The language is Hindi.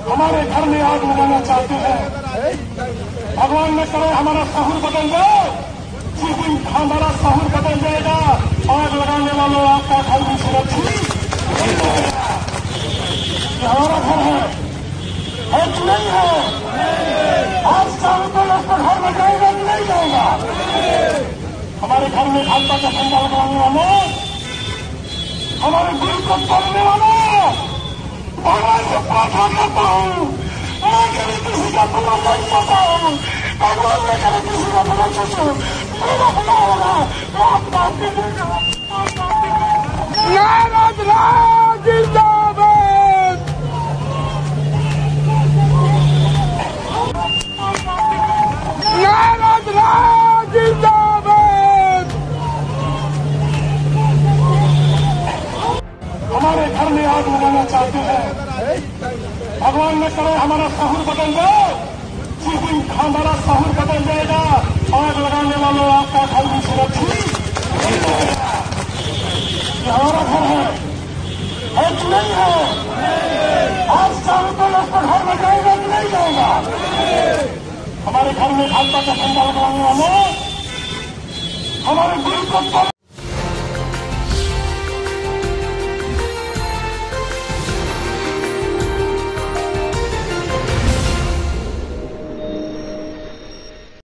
हमारे घर में आग लगाना चाहते हैं। भगवान न करे हमारा सहूर बदल जाए। जिस दिन हमारा सहूर बदल जाएगा, आग लगाने वालों आपका घर भी सुरक्षित नहीं रहेगा। ये हमारा घर है कि नहीं है? आज चारों तरफ तो घर में जाएगा कि नहीं जाएगा? हमारे घर में भाजपा का झंडा लगाने वाले, हमारे दिल को तोड़ने वाले, भगवान से प्रार्थना करता हूँ, मैं कभी किसी का बुरा नहीं करता हूँ। भगवान ने कभी किसी का बुरा सोचो, मेरा बुरा होगा, मैं अपना जिंदाबाद। जिंदाबाद। हमारे घर में आग लगाना चाहते हैं। भगवान न करे हमारा सहूर बदल जाए। जिस दिन हमारा सहूर बदल जाएगा, आग लगाने वालों आपका घर भी सुरक्षित नहीं रहेगा। ये हमारा घर है कि नहीं है? आज चारों तरफ तो घर में जाएगा कि नहीं जाएगा? हमारे घर में भाजपा का झंडा लगाने वाले, हमारे दिल को